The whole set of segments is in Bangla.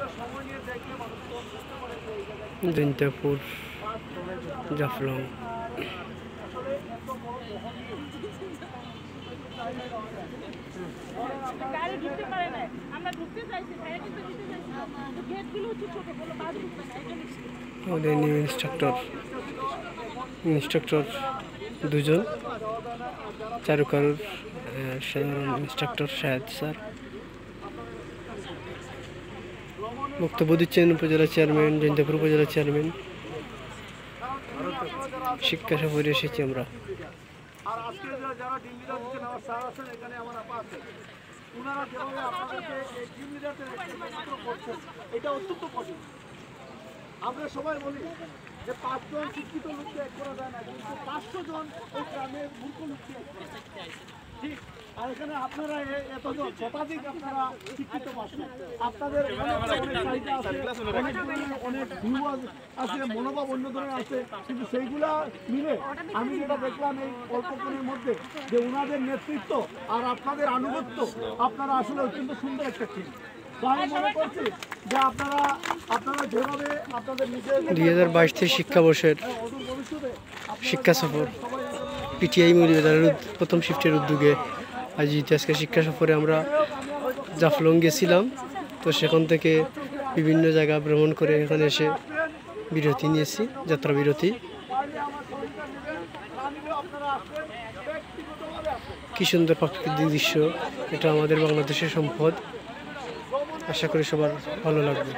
জৈন্তাপুর জাফলং। আমাদের নিউ ইনস্ট্রাক্টর দুজন, চারুকারুর সাধারণ ইনস্ট্রাক্টর শাহেদ স্যার, বক্তব্য দিচ্ছেন উপজেলা চেয়ারম্যান, জৈন্তাপুর উপজেলা চেয়ারম্যান। শিক্ষা সফরে এসেছি আমরা। আর আজকে যারা টিম লিডার দিচ্ছেন আমার স্যার আছেন এখানে, আমার আপা আছে, ওনারা যেভাবে আপনাদেরকে এই টিম লিডারদের একত্র করছেন, এটা অত্যন্ত কঠিন। আমরা সবাই বলি যে 5 জন শিক্ষিত লোককে এক করা যায় না, কিন্তু 500 জন এই গ্রামের মূর্খ লোককে এক করা যায়। ঠিক, আর এখানে আপনারা এতজন শতাধিক আপনারা শিক্ষিত মানুষ, আপনাদের অনেক চাহিদা আছে, অনেক ভিউ আছে, মনোভাব অন্য ধরনের আছে, কিন্তু সেইগুলা মিলে আমি যেটা দেখলাম এই অল্পক্ষণের মধ্যে, যে ওনাদের নেতৃত্ব আর আপনাদের আনুগত্য, আপনারা আসলে অত্যন্ত সুন্দর একটা টিম। আমি মনে করছি যে আপনারা যেভাবে আপনাদের নিজের 2022 শিক্ষাবর্ষের শিক্ষা সফর পিটিআই মৌলভীবাজারের প্রথম শিফটের উদ্যোগে আজকে শিক্ষা সফরে আমরা জাফলং গেছিলাম। তো সেখান থেকে বিভিন্ন জায়গা ভ্রমণ করে এখানে এসে বিরতি নিয়েছি, যাত্রা বিরতি। কি সুন্দর প্রাকৃতিক দৃশ্য, এটা আমাদের বাংলাদেশের সম্পদ। আশা করি সবার ভালো লাগবে।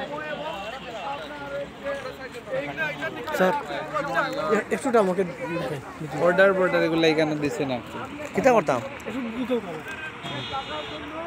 স্যার একটুটা আমাকে অর্ডার এগুলো এখানে দিচ্ছে না, কিতা করতাম।